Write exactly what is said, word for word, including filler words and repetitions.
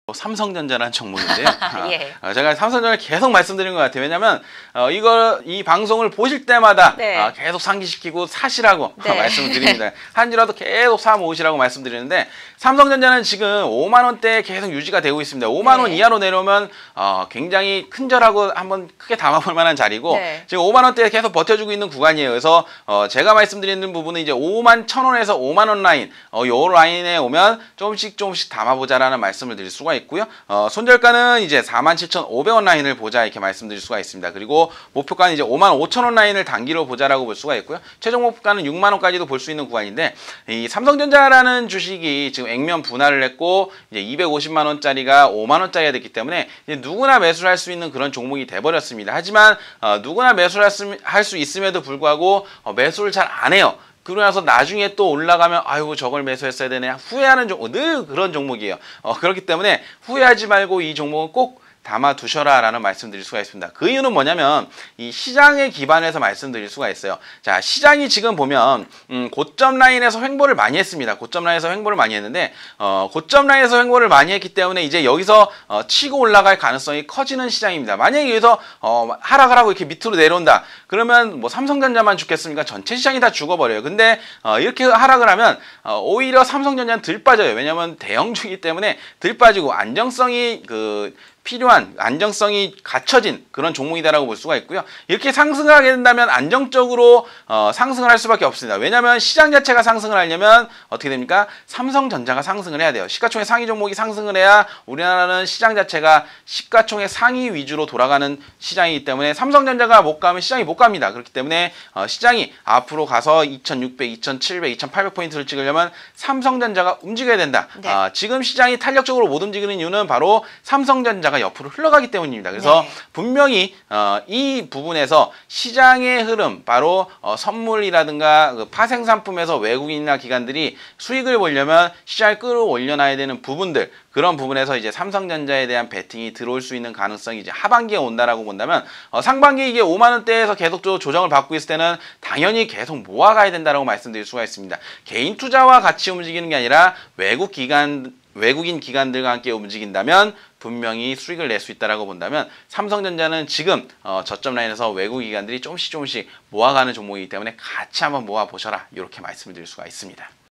삼성전자라는 종목인데요. 예. 어, 제가 삼성전자를 계속 말씀드린 것 같아요. 왜냐하면 어, 이거 이 방송을 보실 때마다 네. 어, 계속 상기시키고 사시라고 네. 어, 말씀을 드립니다. 한지라도 계속 사 모으시라고 말씀드리는데 삼성전자는 지금 오만 원대에 계속 유지가 되고 있습니다. 오만 원 네. 이하로 내려오면 어, 굉장히 큰절하고 한번 크게 담아볼 만한 자리고 네. 지금 오만 원대에 계속 버텨주고 있는 구간이에요. 그래서 어, 제가 말씀드리는 부분은 이제 오만 천 원에서 오만 원 라인 어, 요 라인에 오면 조금씩 조금씩 담아보자라는 말씀을 드릴 수가 있고요. 어, 손절가는 이제 사만 칠천오백 원 라인을 보자 이렇게 말씀드릴 수가 있습니다. 그리고 목표가는 이제 오만 오천 원 라인을 단기로 보자라고 볼 수가 있고요. 최종 목표가는 육만 원까지도 볼 수 있는 구간인데 이 삼성전자라는 주식이 지금 액면 분할을 했고 이제 이백오십만 원짜리가 오만 원짜리가 됐기 때문에 이제 누구나 매수를 할 수 있는 그런 종목이 돼버렸습니다. 하지만 어, 누구나 매수를 할 수 있음에도 불구하고 어, 매수를 잘 안 해요. 그러고 나서 나중에 또 올라가면 아이고 저걸 매수했어야 되네 후회하는 종목 늘 그런 종목이에요. 어, 그렇기 때문에 후회하지 말고 이 종목은 꼭 담아 두셔라 라는 말씀드릴 수가 있습니다. 그 이유는 뭐냐면 이 시장에 기반해서 말씀드릴 수가 있어요. 자, 시장이 지금 보면 음, 고점 라인에서 횡보를 많이 했습니다. 고점 라인에서 횡보를 많이 했는데 어, 고점 라인에서 횡보를 많이 했기 때문에 이제 여기서 어, 치고 올라갈 가능성이 커지는 시장입니다. 만약에 여기서 어, 하락을 하고 이렇게 밑으로 내려온다. 그러면 뭐 삼성전자만 죽겠습니까? 전체 시장이 다 죽어버려요. 근데 어, 이렇게 하락을 하면 어, 오히려 삼성전자는 덜 빠져요. 왜냐하면 대형주이기 때문에 덜 빠지고 안정성이 그 필요한 안정성이 갖춰진 그런 종목이다라고 볼 수가 있고요. 이렇게 상승을 하게 된다면 안정적으로 어, 상승을 할 수밖에 없습니다. 왜냐하면 시장 자체가 상승을 하려면 어떻게 됩니까? 삼성전자가 상승을 해야 돼요. 시가총액 상위 종목이 상승을 해야 우리나라는 시장 자체가 시가총액 상위 위주로 돌아가는 시장이기 때문에 삼성전자가 못 가면 시장이 못 갑니다. 그렇기 때문에 어, 시장이 앞으로 가서 이천육백, 이천칠백, 이천팔백 포인트를 찍으려면 삼성전자가 움직여야 된다. 네. 어, 지금 시장이 탄력적으로 못 움직이는 이유는 바로 삼성전자가 옆으로 흘러가기 때문입니다. 그래서 네. 분명히 어, 이 부분에서 시장의 흐름, 바로 어, 선물이라든가 그 파생상품에서 외국인이나 기관들이 수익을 보려면 시장을 끌어올려놔야 되는 부분들, 그런 부분에서 이제 삼성전자에 대한 베팅이 들어올 수 있는 가능성이 이제 하반기에 온다라고 본다면 어, 상반기 이게 오만 원대에서 계속 조정을 받고 있을 때는 당연히 계속 모아가야 된다라고 말씀드릴 수가 있습니다. 개인 투자와 같이 움직이는 게 아니라 외국 기관 외국인 기관들과 함께 움직인다면 분명히 수익을 낼 수 있다라고 본다면 삼성전자는 지금 어, 저점 라인에서 외국 기관들이 조금씩 조금씩 모아가는 종목이기 때문에 같이 한번 모아보셔라 이렇게 말씀을 드릴 수가 있습니다.